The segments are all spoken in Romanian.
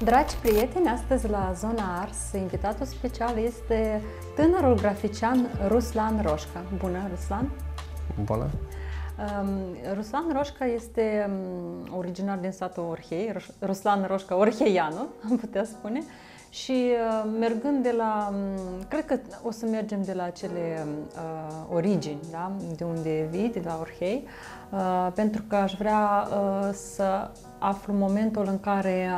Dragi prieteni, astăzi la Zona Ars, invitatul special este tânărul grafician Ruslan Roșca. Bună, Ruslan! Bună! Ruslan Roșca este originar din satul Orhei, Ruslan Roșca Orheianu, am putea spune, și mergând de la, cred că o să mergem de la acele origini, da? De unde vii, de la Orhei, pentru că aș vrea să aflu momentul în care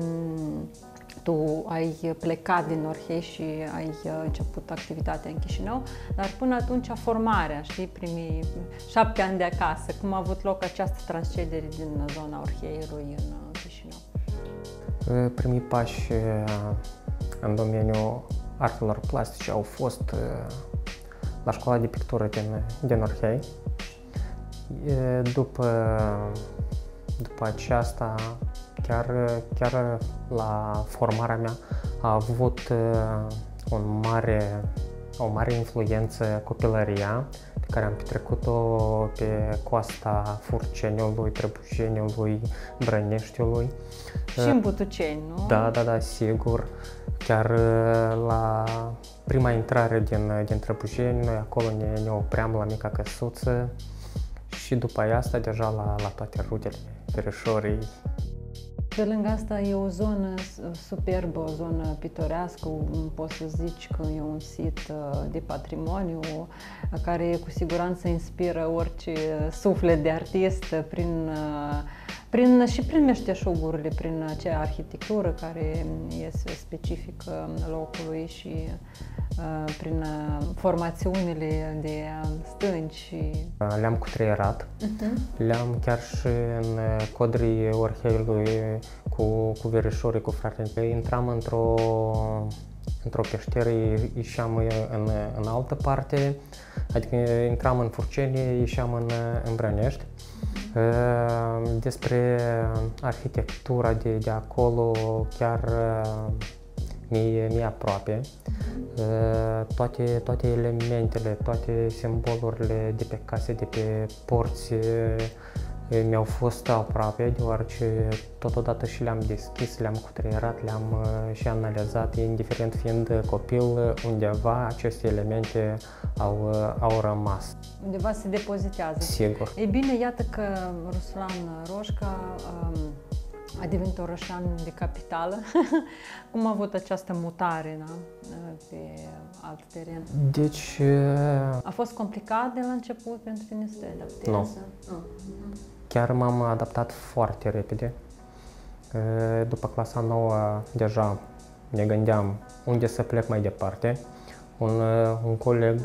tu ai plecat din Orhei și ai început activitatea în Chișinău, dar până atunci formarea, știi, primii 7 ani de acasă, cum a avut loc această transcedere din zona Orheiului în Chișinău? Primii pași în domeniul artelor plastice au fost la școala de pictură din Orhei. După aceasta, chiar la formarea mea a avut o mare influență copilăria pe care am petrecut-o pe coasta Furceniului, Trăbușeniului, Brăneștiului. Și în Butuceni, nu? Da, sigur. Chiar la prima intrare din Trăbușeni, noi acolo ne opream la mica căsuță și după asta deja la toate rudele, verișorii. Pe lângă asta e o zonă superbă, o zonă pitorească, poți să zici că e un sit de patrimoniu care cu siguranță inspiră orice suflet de artist și prin meșteșugurile, prin acea arhitectură care este specifică locului și prin formațiunile de stânci. Le-am cutreierat, le-am chiar și în codrii Orheiului cu verișorii, cu fratele. Intram într-o peșteră, ieșeam în altă parte, adică intram în Furceni, ieșeam în Brănești. Despre arhitectura de acolo chiar mi-e aproape. Toate elementele, toate simbolurile de pe case, de pe porți mi-au fost aproape, deoarece totodată și le-am deschis, le-am cutreierat, le-am și analizat, indiferent fiind copil, undeva aceste elemente au rămas. Undeva se depozitează. Sigur. Ei bine, iată că Ruslan Roșca a devenit orășan de capitală. Cum a avut această mutare, da? Pe alt teren? Deci... A fost complicat de la început pentru tine să te adaptezi? Nu. Chiar m-am adaptat foarte repede. După clasa 9 deja ne gândeam unde să plec mai departe. Un coleg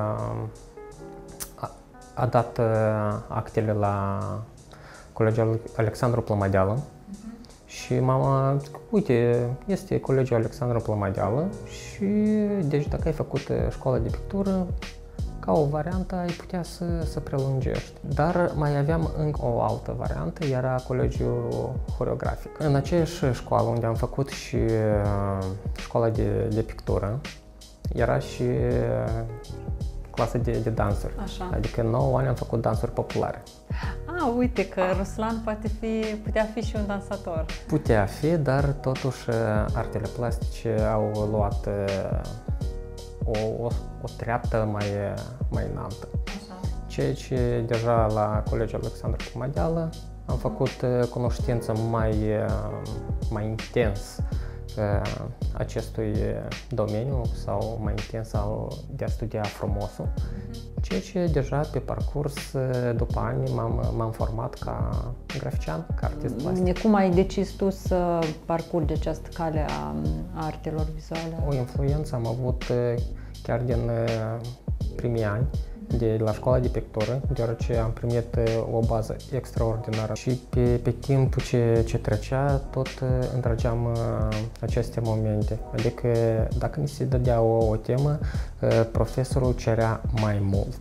a dat actele la colegiul Alexandru Plămădeală și mama zic, uite, este colegiul Alexandru Plămădeală și deci dacă ai făcut școala de pictură, ca o variantă ai putea să prelungești. Dar mai aveam încă o altă variantă, era colegiul horeografic. În aceeași școală unde am făcut și școala de pictură, era și clasa de dansuri. Așa. Adică 9 ani am făcut dansuri populare. Uite că Ruslan putea fi și un dansator. Putea fi, dar totuși artele plastice au luat o treaptă mai înaltă. Așa. Ceea ce deja la Colegiul Alexandru Plămădeală am făcut cunoștință mai intens acestui domeniu sau mai intens de a studia frumosul. Ceea ce deja pe parcurs, după ani, m-am format ca grafician, ca artist plastic. Cum ai decis tu să parcurgi această cale a artelor vizuale? O influență am avut chiar din primii ani de la școala de pictură, deoarece am primit o bază extraordinară și pe timpul ce trecea, tot întrăgeam aceste momente. Adică dacă ni se dădea o temă, profesorul cerea mai mult.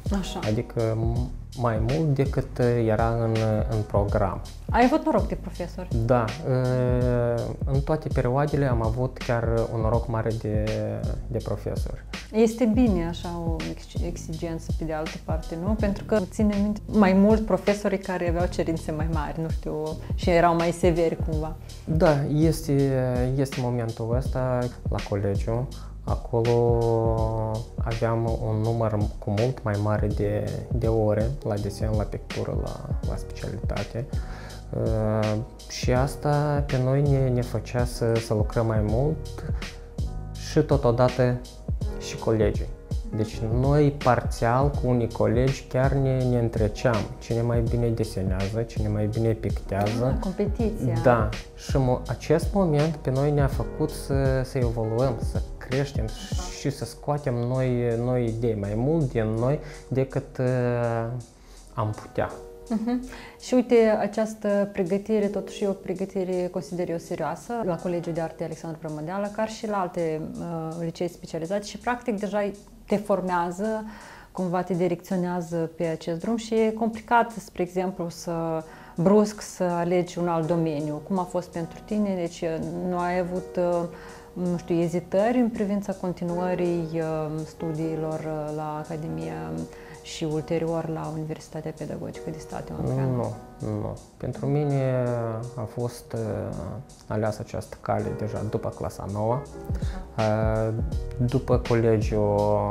Așa. Adică mai mult decât era în program. Ai avut noroc de profesori? Da, în toate perioadele am avut chiar un noroc mare de profesori. Este bine așa o exigență pe de altă parte, nu? Pentru că ține minte mai mult profesorii care aveau cerințe mai mari, nu știu, și erau mai severi cumva. Da, este momentul ăsta la colegiu. Acolo aveam un număr cu mult mai mare de ore la desen, la pictură, la specialitate. Și asta pe noi ne făcea să lucrăm mai mult și totodată și colegii. Deci noi parțial cu unii colegi chiar ne întreceam cine mai bine desenează, cine mai bine pictează. Competiția. Da. Și acest moment pe noi ne-a făcut să evoluăm, să creștem și să scoatem noi idei, mai mult din noi decât am putea. Și uite, această pregătire, totuși e o pregătire, consider eu, serioasă la Colegiul de Arte Alexandru Plămădeală, ca și la alte licee specializate și practic deja te formează, cumva te direcționează pe acest drum și e complicat, spre exemplu, brusc să alegi un alt domeniu. Cum a fost pentru tine? Deci nu ai avut, nu știu, ezitări în privința continuării studiilor la Academia și ulterior la Universitatea Pedagogică de Stat Europeană? Nu. Pentru mine a fost aleasă această cale deja după clasa 9. După colegiu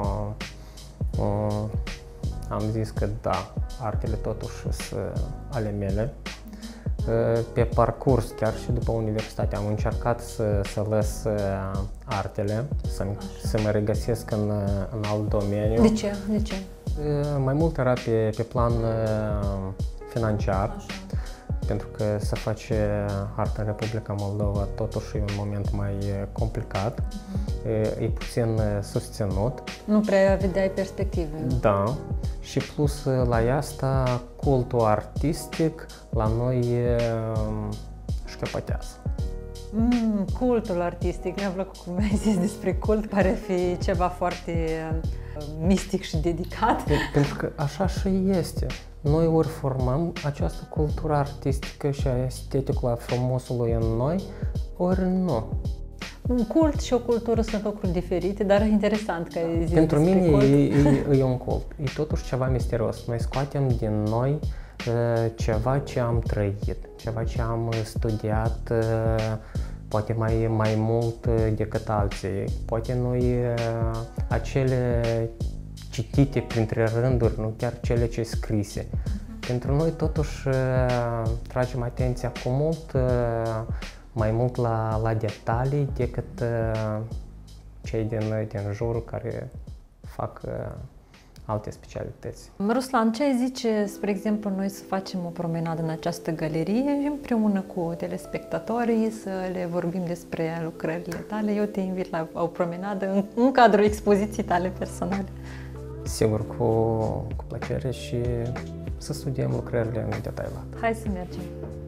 am zis că da, artele totuși sunt ale mele. Pe parcurs, chiar și după universitate, am încercat să lăs artele, să mă regăsesc în alt domeniu. De ce? Mai mult era pe plan financiar. Așa. Pentru că să faci artă în Republica Moldova totuși e un moment mai complicat, e puțin susținut. Nu prea vedeai perspective. Da, și plus la asta cultul artistic la noi șchiopătează. Cultul artistic, mi-a plăcut cum ai zis despre cult, pare fi ceva foarte mistic și dedicat. Pentru că așa și este. Noi ori formăm această cultură artistică și esteticul a frumosului în noi, ori nu. Un cult și o cultură sunt lucruri diferite, dar e interesant că ai zis. Pentru mine e un cult, e totuși ceva misterios. Noi scoatem din noi ceva ce am trăit, ceva ce am studiat, poate mai mult decât alții, poate noi acele citite printre rânduri, nu chiar cele ce scrise. Pentru noi totuși tragem atenția cu mai mult la detalii decât cei din jur care fac alte specialități. Ruslan, ce ai zice, spre exemplu, noi să facem o promenadă în această galerie împreună cu telespectatorii, să le vorbim despre lucrările tale? Eu te invit la o promenadă în cadrul expoziției tale personale. Sigur, cu plăcere și să studiem lucrările în detaliat. Hai să mergem!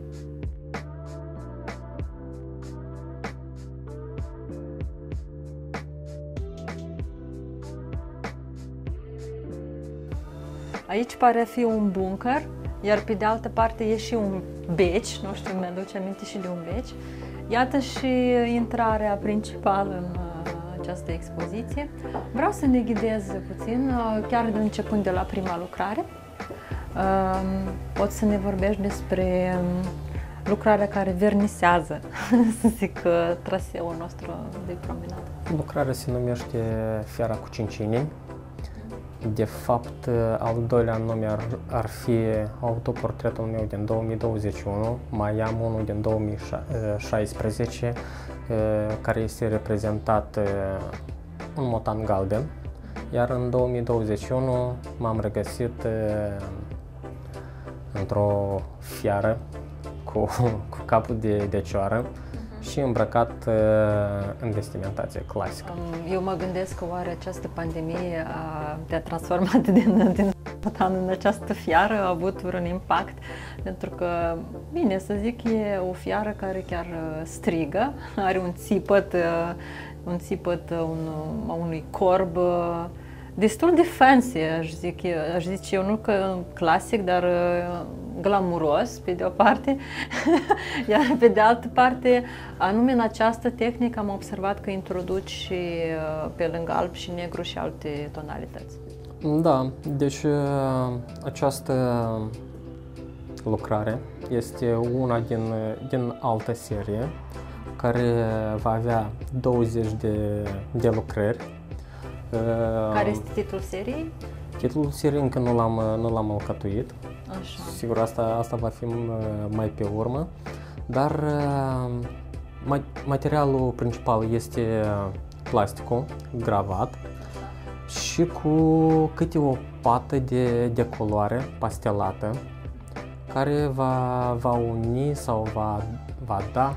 Aici pare a fi un bunker, iar pe de altă parte e și un beci, nu știu, mi-aduce aminte și de un beci. Iată și intrarea principală în această expoziție. Vreau să ne ghidez puțin, chiar începând de la prima lucrare. Poți să ne vorbești despre lucrarea care vernisează, să zic, traseul nostru de promenadă. Lucrarea se numește Fiara cu 5 inimi. De fapt, al doilea nume ar fi autoportretul meu din 2021, mai am unul din 2016, care este reprezentat un motan galben, iar în 2021 m-am regăsit într-o fiară cu capul de cioară și îmbrăcat în vestimentație clasică. Eu mă gândesc că oare această pandemie te-a transformat din motan în această fiară, a avut vreun impact, pentru că, bine să zic, e o fiară care chiar strigă, are un țipăt unui corb destul de fancy, aș zice eu, nu că clasic, dar glamuros, pe de o parte, iar pe de altă parte, anume în această tehnică am observat că introduci și pe lângă alb și negru și alte tonalități. Da, deci această lucrare este una din altă serie care va avea 20 de lucrări. Care este titlul seriei? Titlul seriei încă nu l-am alcătuit. Așa. Sigur, asta va fi mai pe urmă, dar materialul principal este plasticul gravat și cu câte o pată de culoare pastelată care va uni sau va da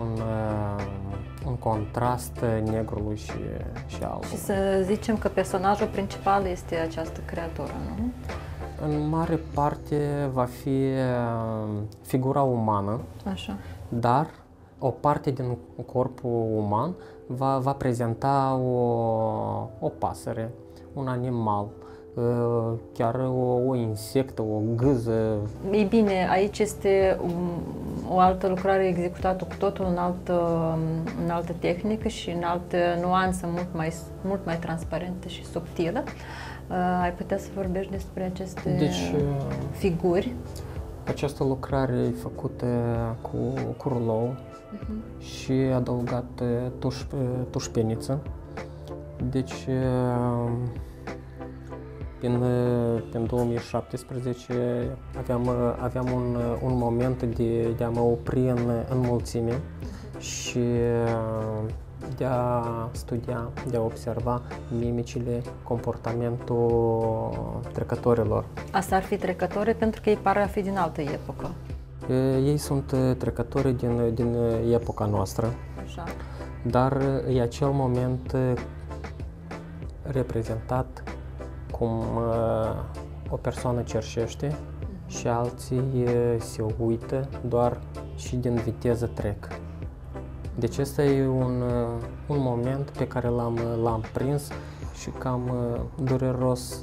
un contrast negrului și albului. Și să zicem că personajul principal este această creatură, nu? În mare parte va fi figura umană, Așa. dar o parte din corpul uman va prezenta o pasăre, un animal, chiar o insectă, o gâză. Ei bine, aici este o altă lucrare executată cu totul în altă tehnică și în altă nuanță mult mai transparentă și subtilă. Ai putea să vorbești despre aceste figuri? Această lucrare e făcută cu rulou și adăugat tușpeniță. Deci, în 2017 aveam un moment de a mă opri în mulțime și de a studia, de a observa mimicile, comportamentul trecătorilor. Asta ar fi trecători pentru că ei par a fi din altă epocă. Ei sunt trecători din epoca noastră, Așa. dar e acel moment reprezentat cum o persoană cerșește și alții se uită doar și din viteză trec. Deci ăsta e un moment pe care l-am prins și cam dureros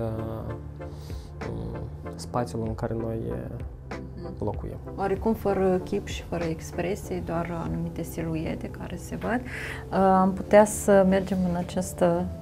spațiul în care noi locuim. Oarecum fără chip și fără expresie, doar anumite siluete care se văd. Am putea să mergem în acest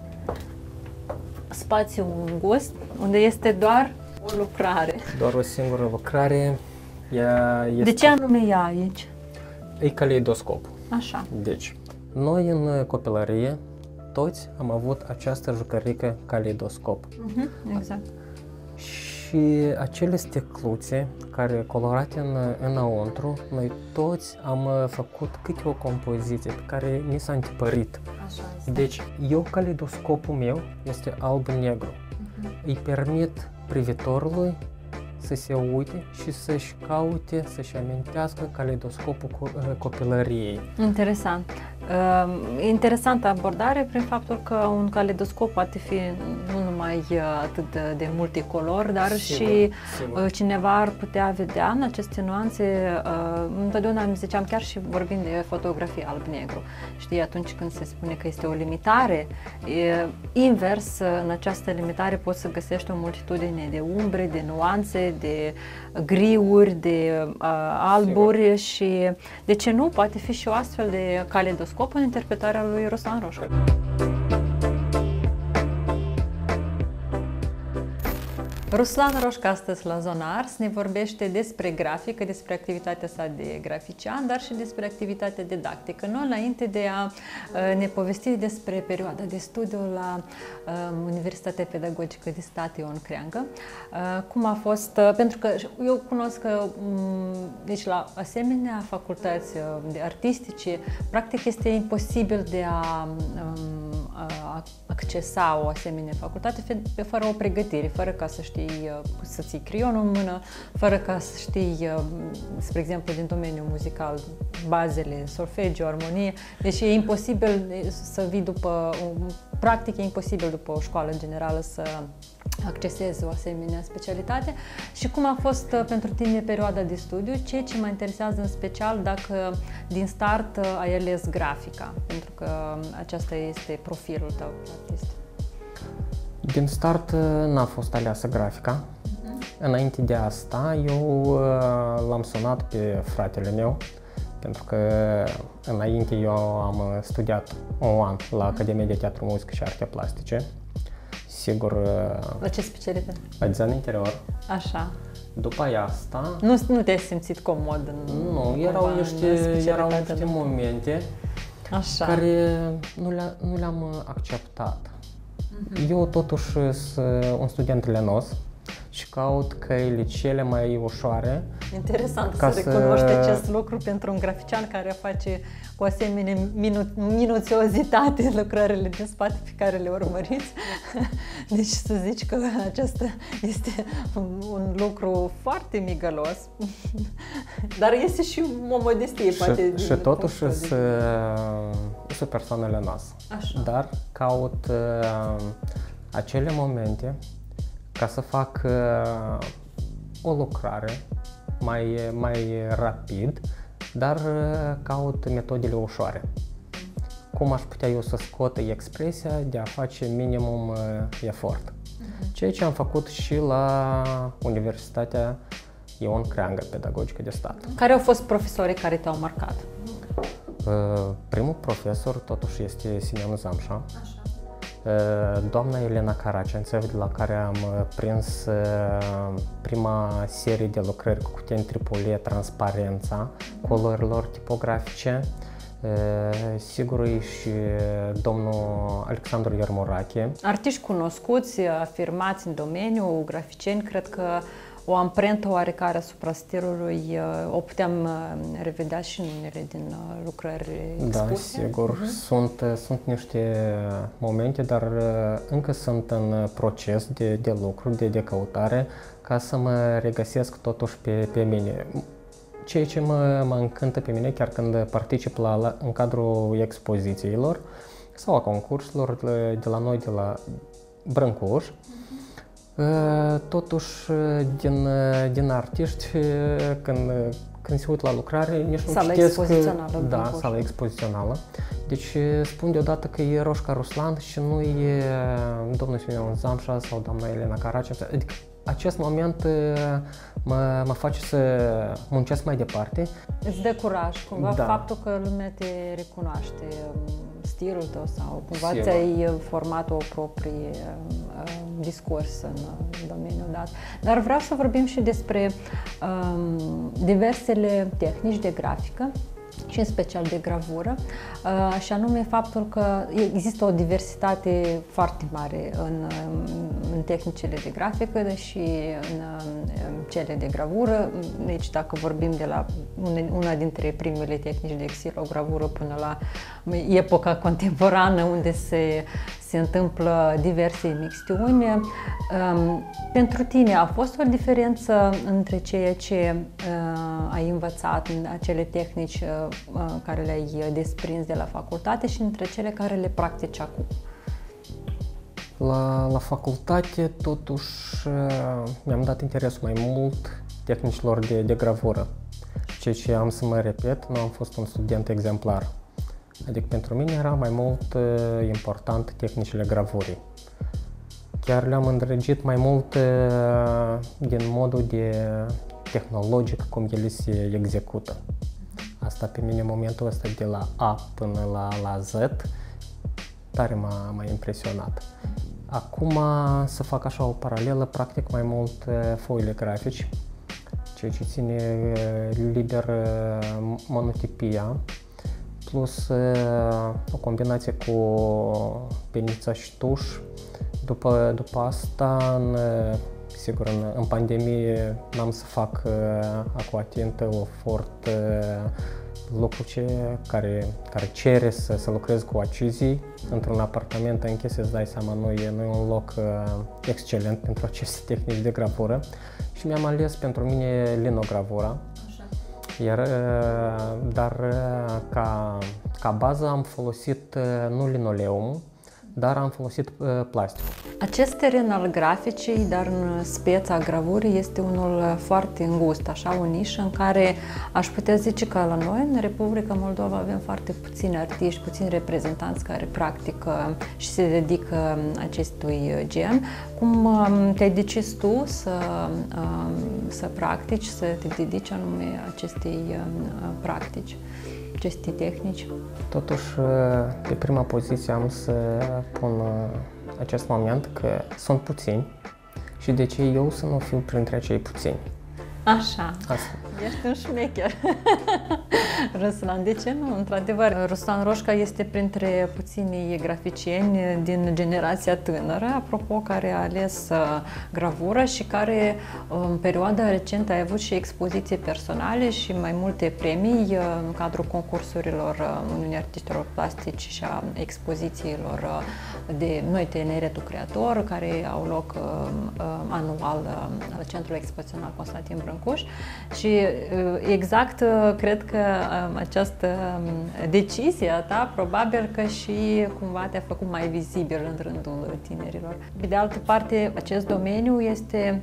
spațiu îngust, unde este doar o lucrare. Doar o singură lucrare. De ce anume ea aici? E caleidoscop. Așa. Deci, noi în copilărie toți am avut această jucărică caleidoscop. Exact. Și acele sticluțe care colorate înăuntru, noi toți am făcut câte o compoziție pe care ni s-a întipărit. Așa este. Deci, caleidoscopul meu este alb-negru. Îi permit privitorului să se uite și să-și caute, să-și amintească caleidoscopul copilăriei. Interesant. Interesantă abordare prin faptul că un caleidoscop poate fi nu numai atât de multicolor, dar și cineva ar putea vedea în aceste nuanțe. Întotdeauna îmi ziceam, chiar și vorbind de fotografie alb-negru, știi, atunci când se spune că este o limitare, invers, în această limitare poți să găsești o multitudine de umbre, de nuanțe, de griuri, de alburi și, de ce nu, poate fi și o astfel de caleidoscop în interpretarea lui Ruslan Roșca. Ruslan Roșca astăzi la Zona Ars ne vorbește despre grafică, despre activitatea sa de grafician, dar și despre activitatea didactică. Nu înainte de a ne povesti despre perioada de studiu la Universitatea Pedagogică de Stat Ion Creangă. Cum a fost, pentru că eu cunosc că deci la asemenea facultăți artistice, practic este imposibil de a accesa o asemenea facultate fără o pregătire, fără ca să știi să ții creionul în mână, fără ca să știi, spre exemplu, din domeniul muzical, bazele, solfegiu, armonie. Deci e imposibil să vii practic e imposibil după o școală generală să accesezi o asemenea specialitate. Și cum a fost pentru tine perioada de studiu? Ce mă interesează în special dacă din start ai ales grafica, pentru că aceasta este profilul tău artistic. Din start n-a fost aleasă grafica. Înainte de asta, eu l-am sunat pe fratele meu, pentru că înainte eu am studiat un an la Academia de Teatru, Muzică și Arte Plastice. Sigur... La ce specialitate? La design interior. Așa. După asta... Nu te-ai simțit comod în... Nu, erau niște momente care nu le-am acceptat. Eu totuși sunt un student lenos și caut căile cele mai ușoare. Interesant să recunoști acest lucru pentru un grafician care face cu asemenea minuțiozitate lucrările din spate pe care le urmăriți. Deci să zici că acesta este un lucru foarte migălos, dar este și o modestie, poate. Și totuși sunt persoană lenosă. Dar caut acele momente ca să fac o lucrare mai rapid, dar caut metodele ușoare. Cum aș putea eu să scot expresia de a face minimum efort. Ceea ce am făcut și la Universitatea Ion Creangă, Pedagogică de Stat. Care au fost profesorii care te-au marcat? Primul profesor totuși este Simeon Zamșa. Doamna Elena Caracențev, de la care am prins prima serie de lucrări cu cutie în tripolie, transparența colorilor tipografice. Sigur e și domnul Alexandru Iermorache. Artiști cunoscuți, afirmați în domeniu, graficieni, cred că o amprentă oarecare asupra stilului o putem revedea și în unele din lucrări expuse. Da, sigur. Sunt niște momente, dar încă sunt în proces de lucru, de căutare, ca să mă regăsesc totuși pe mine. Ceea ce mă încântă pe mine, chiar când particip în cadrul expozițiilor sau a concursurilor de la noi, de la Brâncuș, totuși din artiști, când se uită la lucrare, nici nu sala citesc... expozițională. Da, sala expozițională. Deci spun deodată că e Roșca Ruslan și nu e domnul Simeon Zamșa sau doamna Elena Caracențev. Adică acest moment mă face să muncesc mai departe. Îți dă curaj, cumva, faptul că lumea te recunoaște, stilul tău sau cumva ți-ai format o proprie discurs în domeniul dat. Dar vreau să vorbim și despre diversele tehnici de grafică și în special de gravură, și anume faptul că există o diversitate foarte mare în tehnicile de grafică și în cele de gravură. Deci dacă vorbim de la una dintre primele tehnici de xilogravură până la epoca contemporană, unde se întâmplă diverse mixtiuni. Pentru tine a fost o diferență între ceea ce ai învățat în acele tehnici care le-ai desprins de la facultate și între cele care le practici acum? La facultate, totuși, mi-am dat interesul mai mult tehnicilor de gravură. Ceea ce am să mă repet, nu am fost un student exemplar. Adică pentru mine era mai mult important tehnicile gravurii. Chiar le-am îndrăgit mai mult din modul de tehnologic cum ele se execută. Asta pe mine în momentul ăsta de la A până la Z tare m-a impresionat. Acum să fac așa o paralelă, practic mai mult foile grafici, ceea ce ține liber monotipia, plus o combinație cu penița și tuș. După asta, sigur, în pandemie n-am să fac aquatintă, o fort lucru care cere să lucrez cu acizii. Într-un apartament închis, îți dai seama, nu e un loc excelent pentru aceste tehnici de gravură și mi-am ales pentru mine linogravura. Dar ca bază am folosit nu linoleum, dar am folosit plastic. Acest teren al graficii, dar în speța gravurii, este unul foarte îngust, așa, o nișă în care aș putea zice că la noi, în Republica Moldova, avem foarte puțini artiști, puțini reprezentanți care practică și se dedică acestui gen. Cum te-ai decis tu să practici, să te dedici anume acestei practici, acestei tehnici? Totuși, pe prima poziție am să pun acest moment că sunt puțini și de ce eu să nu fiu printre acei puțini. Așa, Asta. ești un șmecher. Ruslan, de ce nu? Într-adevăr, Ruslan Roșca este printre puținii graficieni din generația tânără, apropo, care a ales gravură și care în perioada recentă a avut și expoziții personale și mai multe premii în cadrul concursurilor Uniunii Artiștilor Plastici și a expozițiilor de Noi Tineretul Creator, care au loc anual la Centrul Expozițional Constantin Brâncuș. Și exact cred că această decizie a ta probabil că și cumva te-a făcut mai vizibil în rândul tinerilor. Pe de altă parte, acest domeniu este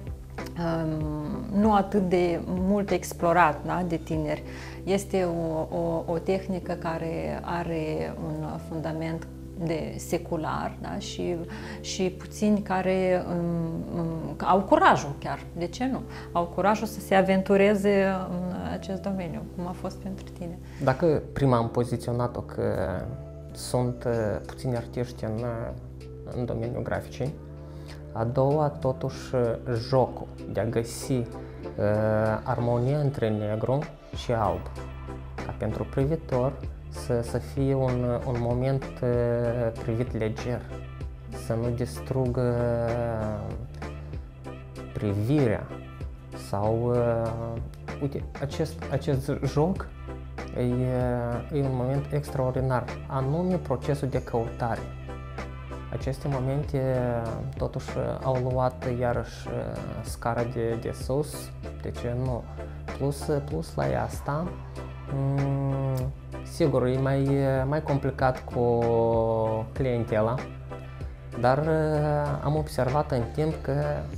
nu atât de mult explorat, da, de tineri. Este o tehnică care are un fundament de secular, da? și puțini care au curajul chiar, de ce nu? Au curajul să se aventureze în acest domeniu, cum a fost pentru tine. Dacă prima am poziționat-o că sunt puțini artiști în domeniul graficii, a doua, totuși, jocul de a găsi armonia între negru și alb, ca pentru privitor să fie un moment privit leger, să nu distrugă privirea sau, uite, acest joc e un moment extraordinar, anume procesul de căutare. Aceste momente totuși au luat iarăși scara de sus, de ce nu? Plus la asta, sigur, e mai complicat cu clientela, dar am observat în timp că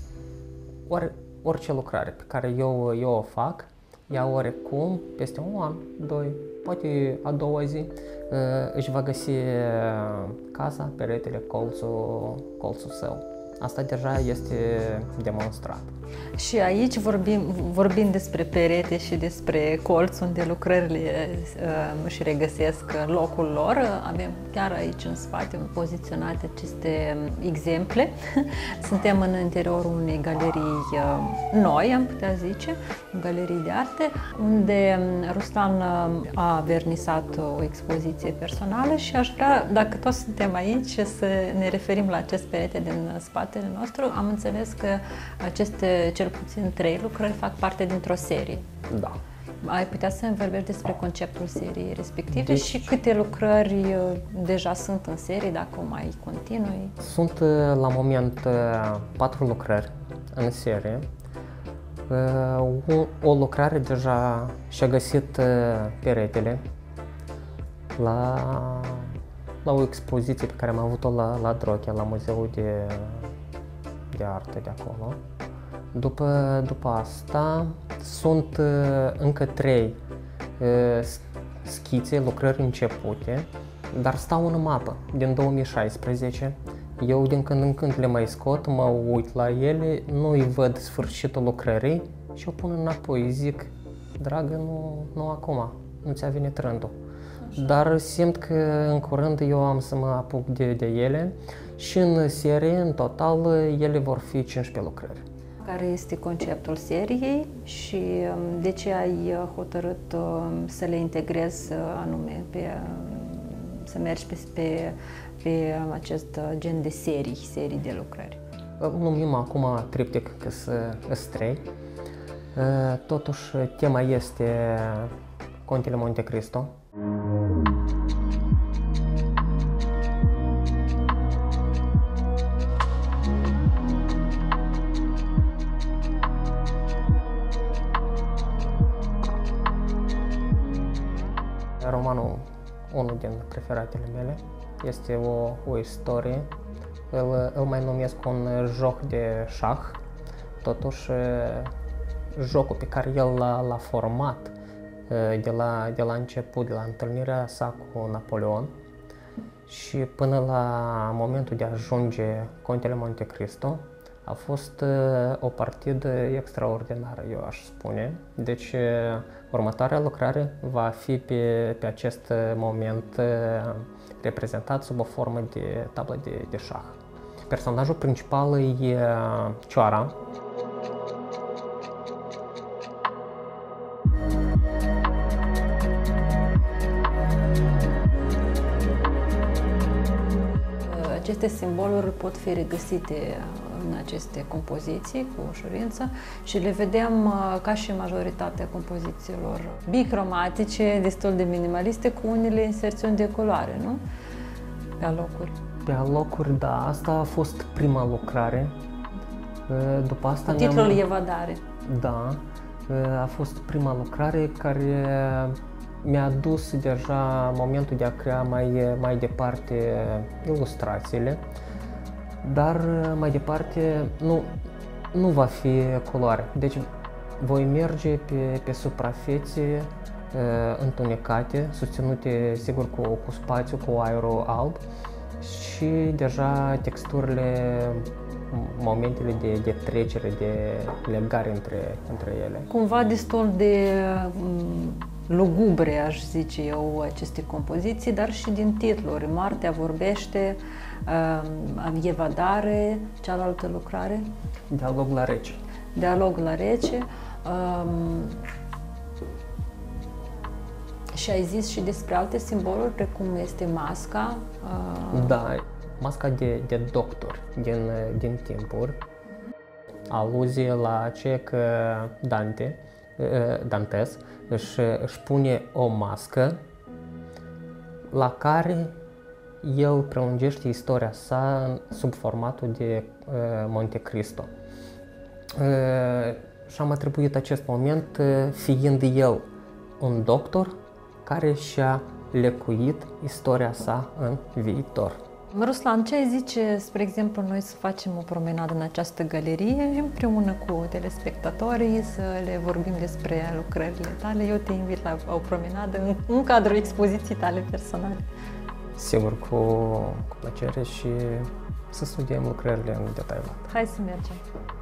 orice lucrare pe care eu o fac, ea oarecum, peste un an, doi, poate a doua zi, își va găsi casa, peretele, colțul său. Asta deja este demonstrat. Și aici vorbim despre perete și despre colț unde lucrările își regăsesc locul lor. Avem chiar aici în spate poziționate aceste exemple. Suntem în interiorul unei galerii noi, am putea zice, galerii de arte, unde Ruslan a vernisat o expoziție personală și aș vrea, dacă toți suntem aici, să ne referim la acest perete din spatele nostru. Am înțeles că aceste cel puțin 3 lucrări fac parte dintr-o serie. Da. Ai putea să îmi vorbești despre conceptul seriei respective și câte lucrări deja sunt în serie, dacă o mai continui? Sunt la moment 4 lucrări în serie. O lucrare deja și-a găsit peretele la o expoziție pe care am avut-o la Drochea, la Muzeul de Artă de acolo. După asta sunt încă 3 schițe, lucrări începute, dar stau în mapă din 2016. Eu din când în când le mai scot, mă uit la ele, nu-i văd sfârșitul lucrării și o pun înapoi. Zic, dragă, nu acum, nu ți-a venit rândul. Așa. Dar simt că în curând eu am să mă apuc de ele și în serie, în total, ele vor fi 15 lucrări. Care este conceptul seriei și de ce ai hotărât să le integrezi anume, să mergi pe acest gen de serii de lucrări? Numim acum triptic că sunt 3. Totuși, tema este Contele Monte Cristo. Romanul, unul din preferatele mele, este o istorie. Îl mai numesc un joc de șah. Totuși, jocul pe care el l-a format de la început, de la întâlnirea sa cu Napoleon și până la momentul de a ajunge Contele Monte Cristo, a fost o partidă extraordinară, eu aș spune. Deci, următoarea lucrare va fi pe acest moment reprezentat sub o formă de tablă de șah. Personajul principal e Cioara. Aceste simboluri pot fi regăsite în aceste compoziții cu ușurință și le vedem ca și majoritatea compozițiilor bicromatice, destul de minimaliste, cu unele inserțiuni de culoare, nu? Pe alocuri. Pe alocuri, da. Asta a fost prima lucrare. După asta titlul Evadare. Da. A fost prima lucrare care mi-a dus deja momentul de a crea mai departe ilustrațiile, dar mai departe nu va fi culoare. Deci voi merge pe suprafețe întunecate, susținute sigur cu spațiu, cu aerul alb și deja texturile, momentele de trecere, de legare între ele. Cumva destul de lugubre, aș zice eu, aceste compoziții, dar și din titluri. Moartea vorbește, Evadare, cealaltă lucrare. Dialog la rece. Dialog la rece. Și ai zis și despre alte simboluri, precum este masca. Da, masca de doctor din timpuri. Aluzie la ce că Dantes își pune o mască la care el prelungește istoria sa sub formatul de Monte Cristo. Și am atribuit acest moment fiind el un doctor care și-a lecuit istoria sa în viitor. Ruslan, ce ai zice, spre exemplu, noi să facem o promenadă în această galerie împreună cu telespectatorii, să le vorbim despre lucrările tale? Eu te invit la o promenadă în cadrul expoziției tale personale. Sigur, cu plăcere și să studiem lucrările în detaliat. Hai să mergem!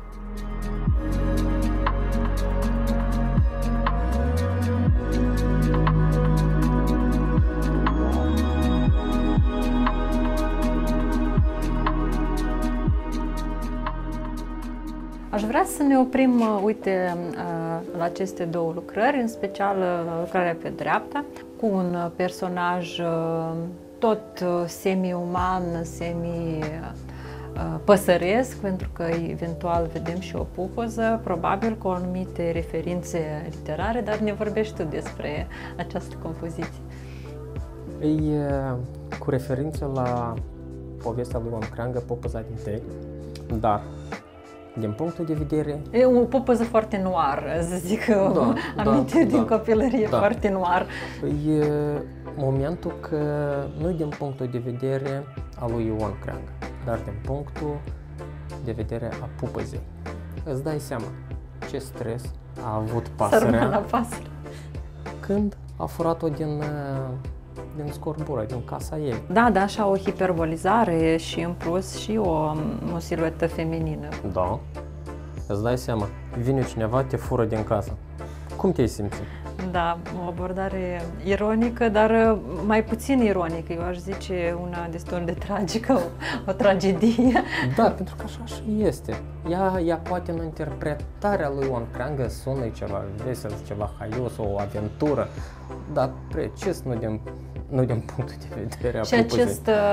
Aș vrea să ne oprim, uite, la aceste două lucrări, în special lucrarea pe dreapta, cu un personaj tot semi-uman, semi-păsăresc, pentru că eventual vedem și o pupoză, probabil cu anumite referințe literare, dar ne vorbești tu despre această compoziție. E cu referință la povestea lui Ion Creangă, Pupoza din Tei, dar din punctul de vedere... E o popoză foarte noir, să zic, amintiri din copilărie, foarte noir. E momentul că nu din punctul de vedere al lui Ion Creangă, dar din punctul de vedere a pupăzei. Îți dai seama ce stres a avut pasărea când a furat-o din scorbura, din casa ei. Da, da, așa o hiperbolizare și în plus și o siluetă feminină. Da. Îți dai seama, vine cineva, te fură din casă. Cum te-ai simțit? Da, o abordare ironică, dar mai puțin ironică, eu aș zice una destul de tragică, o tragedie. Da, pentru că așa și este. Ea poate în interpretarea lui Ion Creangă sună ceva vesel, ceva haios, o aventură, dar precis nu din punctul de vedere a pupăzei.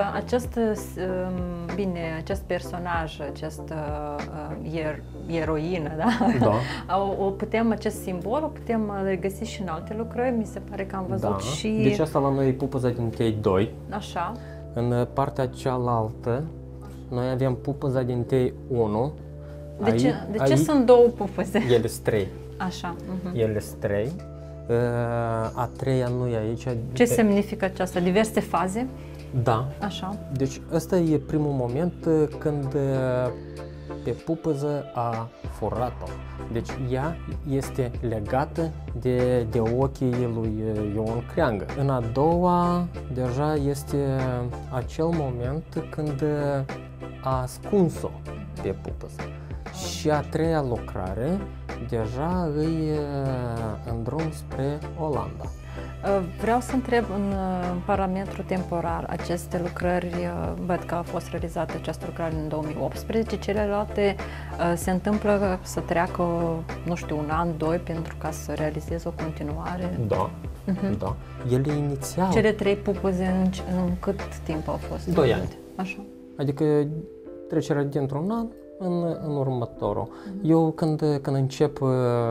Și acest personaj, această eroină, da? Da. Acest simbol o putem regăsi și în alte lucrări, mi se pare că am văzut, da. și... Deci asta la noi e Pupoza din Tei 2. Așa. În partea cealaltă noi avem Pupoza din Tei 1. De ce sunt două pupoze? Ele sunt 3. Așa. Ele sunt 3. A treia nu e aici. Ce semnifică aceasta? Diverse faze? Da. Așa. Deci ăsta e primul moment când pe pupăză a furat-o. Deci ea este legată de ochii lui Ion Creangă. În a doua, deja este acel moment când a ascuns-o pe pupăză. Și a treia lucrare, deja îi în drum spre Olanda. Vreau să întreb în parametru temporar, aceste lucrări, văd că a fost realizată această lucrare în 2018, celelalte se întâmplă să treacă, nu știu, un an, doi, pentru ca să realizeze o continuare? Da, da. Ele inițial... Cele 3 pupăze în cât timp au fost? 2 ani. Așa. Adică trecerea dintr-un an în următorul. Eu când încep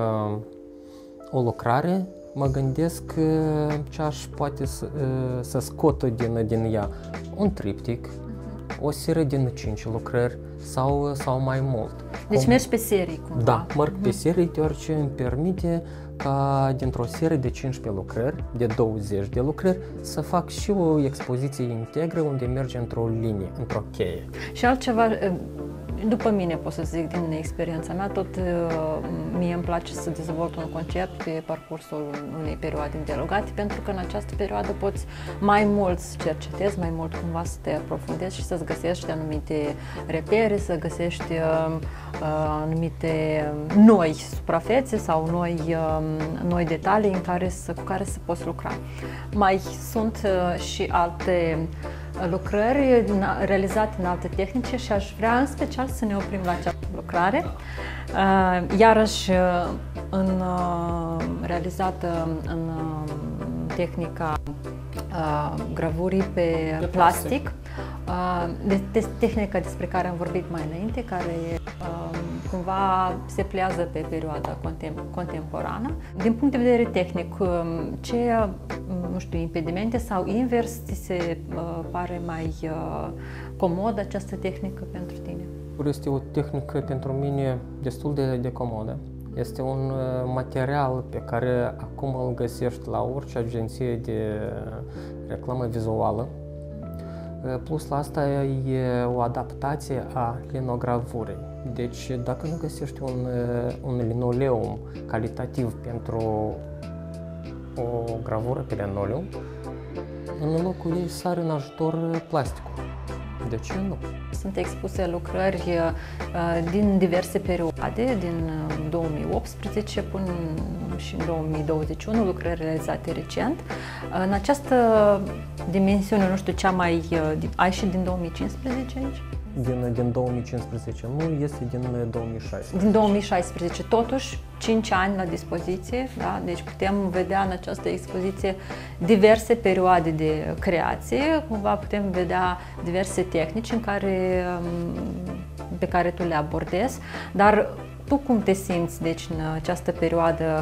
o lucrare, mă gândesc ce aș poate să scot din ea un triptic, o serie din 5 lucrări sau mai mult. Deci mergi pe serii cumva. Da, merg pe serii, deoarece îmi permite ca dintr-o serie de 15 lucrări, de 20 de lucrări, să fac și o expoziție integră unde merge într-o linie, într-o cheie. Și altceva, după mine pot să zic din experiența mea, tot mie îmi place să dezvolt un concept pe parcursul unei perioade îndelugate, pentru că în această perioadă poți mai mult să cercetezi, mai mult cumva să te aprofundezi și să-ți găsești anumite repere, să găsești anumite noi suprafețe sau noi detalii cu care să poți lucra. Mai sunt și alte lucrări realizate în alte tehnici și aș vrea în special să ne oprim la această lucrare, iarăși realizată în tehnica gravurii pe plastic, de tehnica despre care am vorbit mai înainte, care cumva se pliază pe perioada contemporană. Din punct de vedere tehnic, ce, nu știu, impedimente sau invers ți se pare mai comodă această tehnică pentru tine? Este o tehnică pentru mine destul de comodă. Este un material pe care acum îl găsești la orice agenție de reclamă vizuală. Plus la asta e o adaptație a linogravurii. Deci dacă nu găsești un linoleum calitativ pentru o gravură pe linoleum, în locul ei sare în ajutor plasticul. De ce nu? Sunt expuse lucrări din diverse perioade, din 2018 până și în 2021, lucrări realizate recent. În această dimensiune, nu știu, ai și din 2015 aici? Din 2015, nu, este din 2016. Din 2016, totuși 5 ani la dispoziție, da? Deci putem vedea în această expoziție diverse perioade de creație, cumva putem vedea diverse tehnici pe care tu le abordezi, dar tu cum te simți, deci, în această perioadă,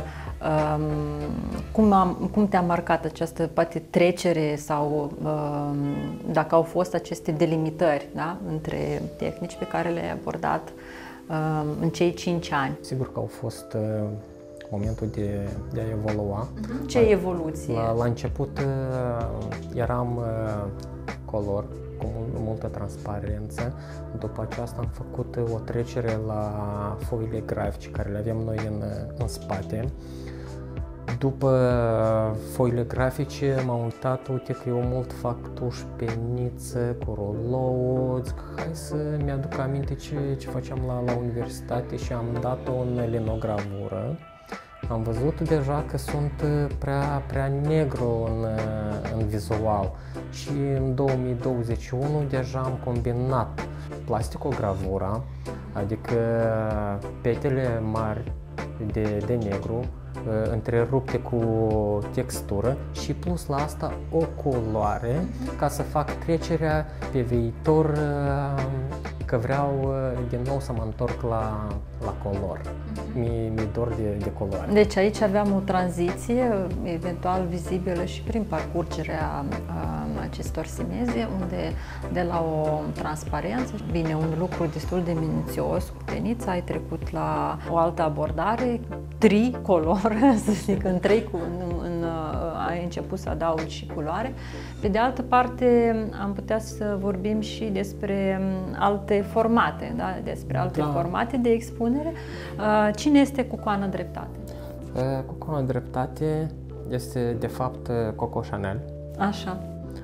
cum te-a marcat această, poate, trecere sau dacă au fost aceste delimitări, da, între tehnici pe care le-ai abordat în cei 5 ani? Sigur că au fost momentul de a evolua. Ce evoluție? La început eram color, cu multă transparență. După aceasta am făcut o trecere la foile grafice care le avem noi în spate. După foile grafice m-am uitat, uite că eu mult fac tuș pe niță, cu rolou, zic, hai să mi-aduc aminte ce făceam la universitate și am dat-o în linogravură. Am văzut deja că sunt prea negru în vizual și în 2021 deja am combinat plasticogravura, adică petele mari de negru, întrerupte cu textură și plus la asta o culoare ca să fac trecerea pe viitor, că vreau din nou să mă întorc la color. Mi-e dor de culoare. Deci aici aveam o tranziție eventual vizibilă și prin parcurgerea acestor simeze, unde de la o transparență, bine, un lucru destul de minuțios cu tenița, ai trecut la o altă abordare, tricolor, să zic, ai început să adaug și culoare. Pe de altă parte, am putea să vorbim și despre alte formate, da? Despre alte formate de expunere. Cine este Cucoana Dreptate? Cucoana Dreptate este, de fapt, Coco Chanel. Așa.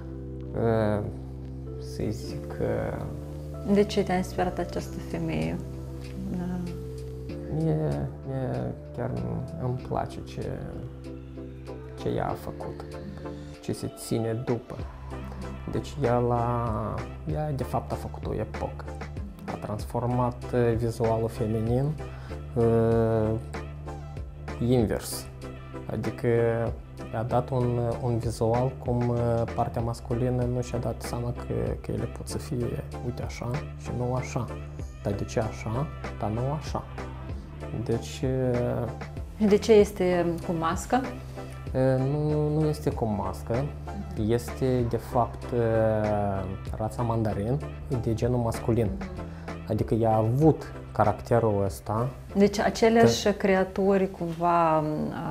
Să-i zic... De ce te-a inspirat această femeie? Mie chiar îmi place ce ea a făcut, ce se ține după. Deci ea de fapt a făcut o epocă. A transformat vizualul feminin invers. Adică a dat un vizual cum partea masculină nu și-a dat seama că ele pot să fie, uite, așa și nu așa. Dar de ce așa, dar nu așa. Deci... De ce este cu mască? Nu este cu mască, este de fapt rața mandarin de genul masculin. Adică ea a avut caracterul ăsta. Deci aceleași creaturi cumva,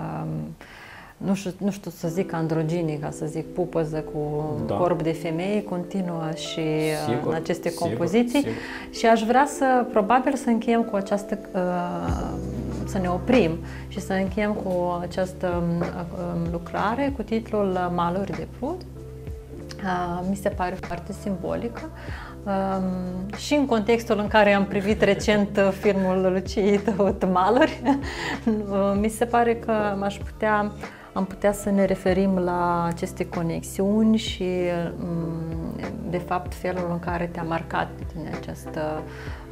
nu știu să zic androgini, ca să zic pupăză cu corp de femeie, continuă și în aceste compoziții. Sigur. Și aș vrea probabil să încheiem cu această, să ne oprim și să încheiem cu această lucrare cu titlul Maluri de Prut. Mi se pare foarte simbolică și în contextul în care am privit recent filmul Luciei Tăut Maluri, mi se pare că am putea să ne referim la aceste conexiuni și de fapt felul în care te-a marcat pe tine această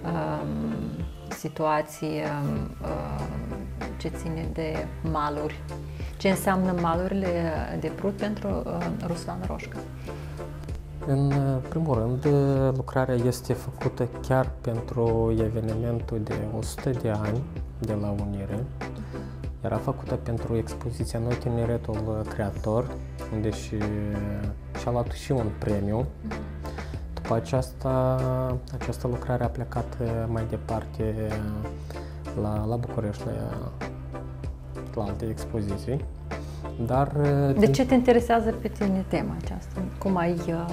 situație ce ține de maluri. Ce înseamnă malurile de Prut pentru Ruslan Roșca? În primul rând, lucrarea este făcută chiar pentru evenimentul de 100 de ani de la Unire. Era făcută pentru expoziția Noi Tineretul Creator, unde și-a luat și un premiu. După această lucrare a plecat mai departe la București, la alte expoziții. Dar, de ce te interesează pe tine tema aceasta? Cum ai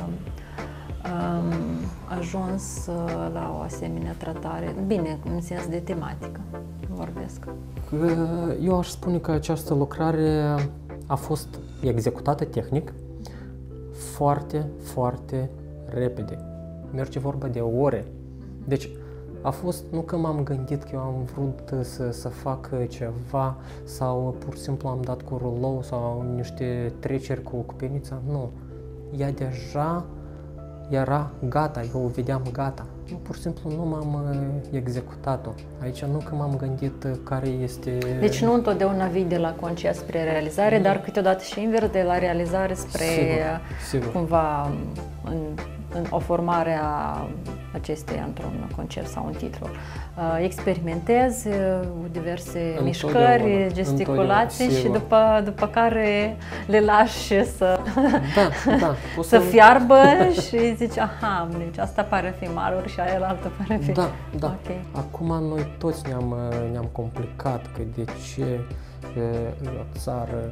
ajuns la o asemenea tratare? Bine, în sens de tematică vorbesc. Eu aș spune că această lucrare a fost executată tehnic foarte, foarte repede. Merge vorba de ore. Deci a fost, nu că m-am gândit că eu am vrut să fac ceva sau pur și simplu am dat cu rulou sau niște treceri cu penița, nu. Ea deja era gata, eu o vedeam gata. Eu pur și simplu nu m-am executat-o. Aici nu că m-am gândit care este... Deci nu întotdeauna vii de la concept spre realizare, dar câteodată și invers, de la realizare spre sigur. Cumva în o formare a acesteia într-un concert sau un titlu. Experimentezi diverse mișcări, gesticulații și după care le lași să fiarbă și zici, aha, deci asta pare a fi maluri și aia altă pare a fi... Da. Okay. Acum noi toți ne-am complicat că de ce o țară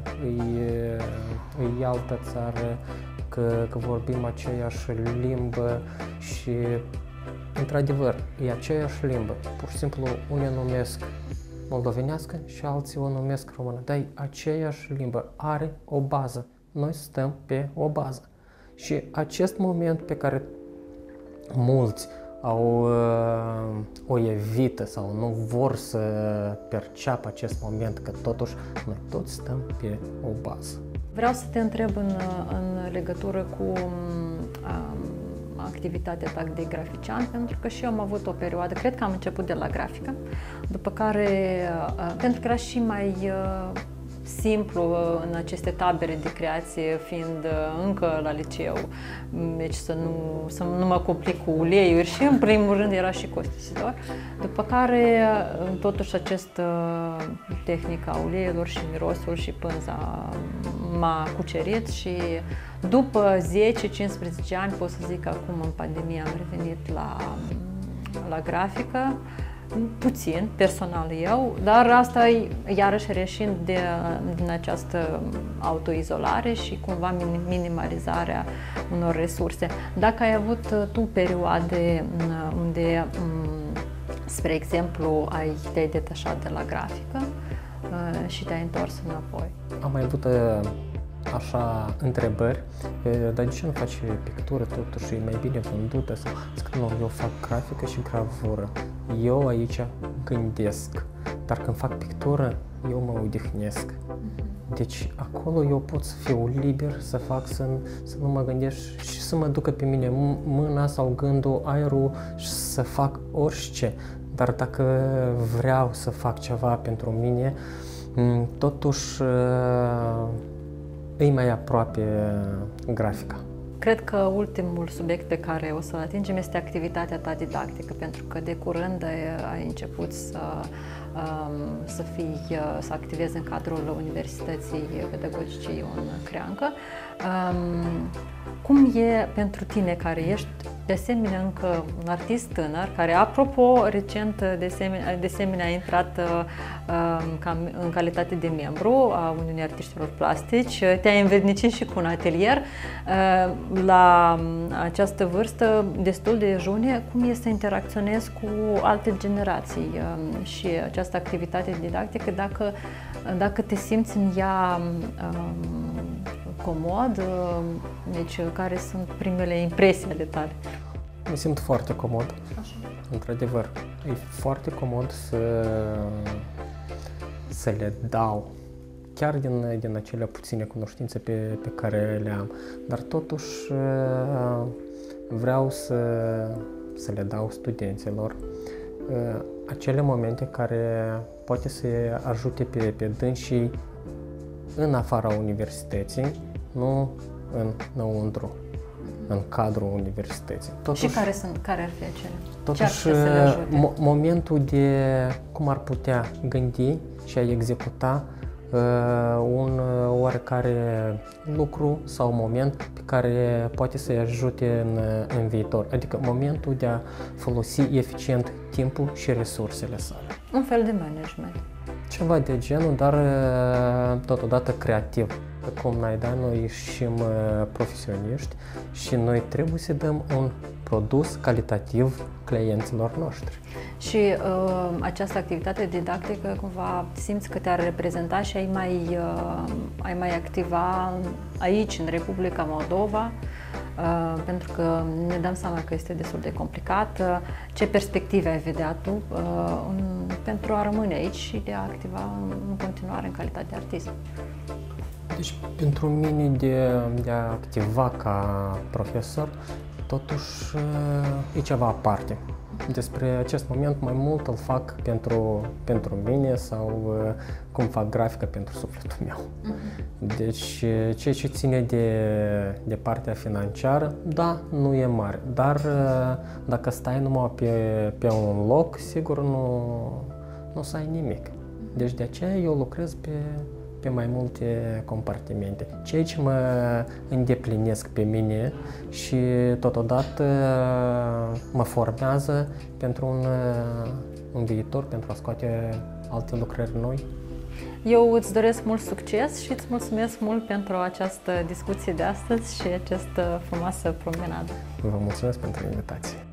e altă țară, că vorbim aceeași limbă și, într-adevăr, e aceeași limbă. Pur și simplu, unii numesc moldovenească și alții o numesc română. Dar e aceeași limbă, are o bază. Noi stăm pe o bază. Și acest moment pe care mulți o evită sau nu vor să perceapă acest moment, că totuși noi toți stăm pe o bază. Vreau să te întreb în legătură cu activitatea ta de grafician, pentru că și eu am avut o perioadă, cred că am început de la grafică, după care, pentru că era și mai simplu în aceste tabere de creație, fiind încă la liceu, deci să nu mă complic cu uleiuri și în primul rând era și costisitor. După care totuși tehnica uleiurilor și mirosul și pânza m-a cucerit și după 10-15 ani, pot să zic că acum în pandemie am revenit la grafică puțin, personal eu, dar asta iarăși reșind din această autoizolare și cumva minimalizarea unor resurse. Dacă ai avut tu perioade unde, spre exemplu, te-ai detașat de la grafică și te-ai întors înapoi? Am mai avut așa întrebări, dar de ce nu faci pictură, totuși e mai bine vândută? Sau, zic, nu, eu fac grafică și gravură. Eu aici gândesc, dar când fac pictură, eu mă odihnesc. Deci acolo eu pot să fiu liber, să fac, să nu mă gândesc și să mă ducă pe mine mâna sau gândul, aerul și să fac orice. Dar dacă vreau să fac ceva pentru mine, totuși e mai aproape grafica. Cred că ultimul subiect pe care o să-l atingem este activitatea ta didactică, pentru că de curând ai început să activezi în cadrul Universității Pedagogice Ion Creancă. Cum e pentru tine, care ești de asemenea încă un artist tânăr, care, apropo, recent de asemenea a intrat în calitate de membru a Uniunii Artiștilor Plastici, te-ai învrednicit și cu un atelier la această vârstă destul de junie, cum e să interacționezi cu alte generații și această activitate didactică, dacă te simți în ea comod, deci care sunt primele impresii ale tale? Mă simt foarte comod. Așa. Într-adevăr, e foarte comod să le dau, chiar din acele puține cunoștințe pe care le am, dar totuși vreau să le dau studenților acele momente care poate să ajute pe dânsii în afara universității, nu înăuntru, în cadrul universității. Totuși, și care ar fi acele? Totuși, momentul de cum ar putea gândi și a executa un oarecare lucru sau moment pe care poate să-i ajute în viitor. Adică momentul de a folosi eficient timpul și resursele sale. Un fel de management. Ceva de genul, dar totodată creativ. Cum n-ai, da, noi și profesioniști și noi trebuie să dăm un produs calitativ clienților noștri. Și această activitate didactică, cumva, simți că te-ar reprezenta și ai mai activa aici, în Republica Moldova, pentru că ne dăm seama că este destul de complicat. Ce perspective ai vedea tu pentru a rămâne aici și de a activa în continuare în calitate de artist? Deci, pentru mine de a activa ca profesor, totuși e ceva aparte. Despre acest moment mai mult îl fac pentru mine sau cum fac grafică pentru sufletul meu. Deci, ceea ce ține de partea financiară, da, nu e mare, dar dacă stai numai pe un loc, sigur nu o să ai nimic. Deci de aceea eu lucrez pe mai multe compartimente, ceea ce mă îndeplinesc pe mine și totodată mă formează pentru un viitor, pentru a scoate alte lucrări noi. Eu îți doresc mult succes și îți mulțumesc mult pentru această discuție de astăzi și această frumoasă promenadă. Vă mulțumesc pentru invitație.